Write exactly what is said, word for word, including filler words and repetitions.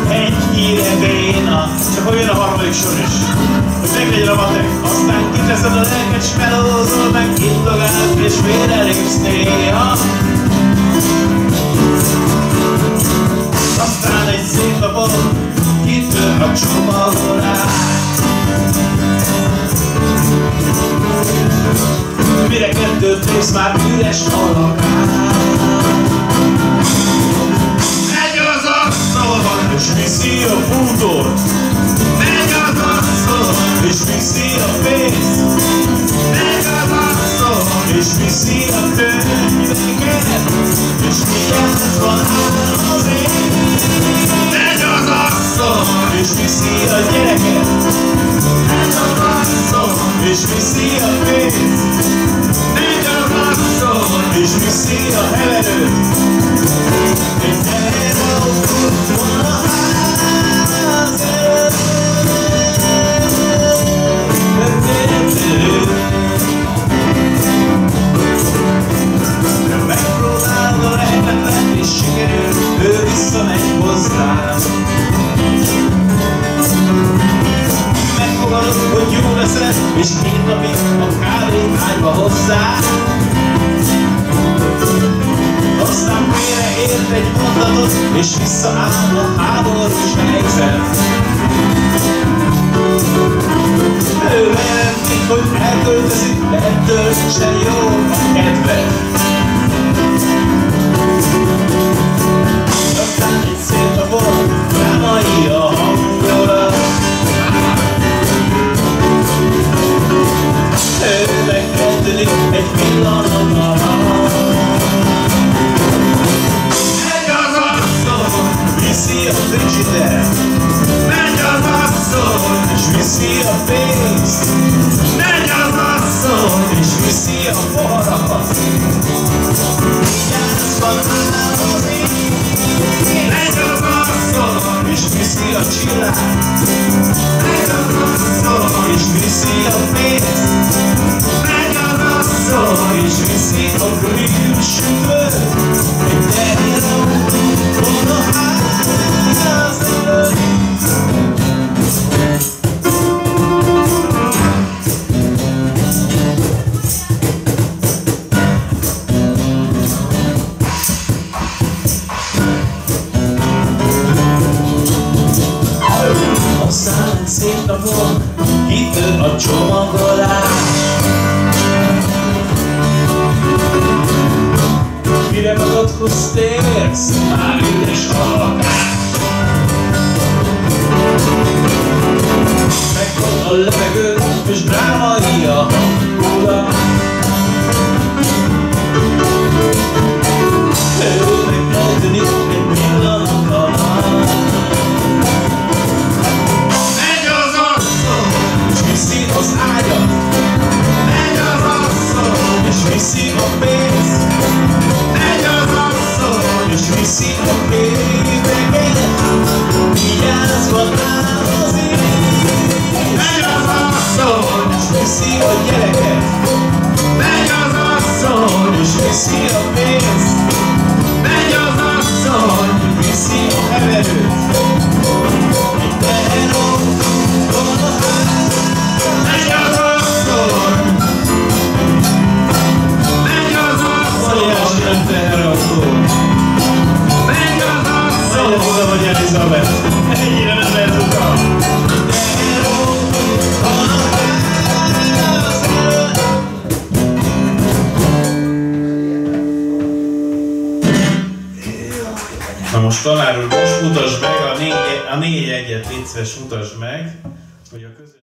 egy híre béna, csak hogy jön a harmadik sor is, hogy meglegyen a matek, aztán kiteszed a lelket, s melózol, meg indogálsz, és félrelépsz néha. Aztán egy szép napon kitör a csomagolás. Mire kettőt nézsz, már üres a lakás. Megy az asszony, és viszi a bútort. Megy az asszony, és viszi a pénzt. Megy az asszony, és viszi a könyveket. És mindjárt van áll az ég. Megy az asszony, és viszi a gyereket. Megy az asszony, és viszi a pénzt. Megy az asszony, és viszi a heverőt. Egy teherautó van a ház előtt. Megpróbálod a lehetetlen, és sikerül, ő visszamegy hozzám. Megfogadod, hogy jó leszel, és két napig a kávéhányba hozzá. Aztán félreért egy mondatot, és visszaáll a háborús helyzet. Ő bejelentik, hogy elköltözik, de ettől sem jó a kedve. Aztán egy szép napon drámai a hangulat. Ő megkezdődik egy pillanat alatt. Megy az asszony, viszi a frigidert. Megy az asszony, és viszi a pénzt. Megy az asszony, és viszi a poharakat. Vigyázban áll az ég. Megy az asszony, és viszi a csillát. Megy az asszony, és viszi a pénzt. Megy az asszony, és viszi a grillsütőt. Egy teherautó van a ház előtt. Aztán szép napon kitör a csomagolás. Mire magadhoz térsz, már üres a lakás. Megfog a levegő, és drámai a hangulat. Ő megkezdődik egy pillanat alatt. Az ágyat. Megy az asszony, és viszi a pénzt. Megy az asszony, és viszi a képeket. Vigyázva áll az ég. Megy az asszony, és viszi a gyereket. Megy az asszony, és viszi a pénzt. Megy az asszony, és viszi a heverőt. Egy teherautó van a ház. Megy az asszony! Megy az asszony! Óriási teherautó! Megy az asszony! Megy oda, vagy Elizabeth! Ennyire nem lehet utal! Teherautó van a ház előtt. Na most tanár úr, most mutasd meg a négy, a négy egyet, légy szíves, mutasd meg, hogy a közö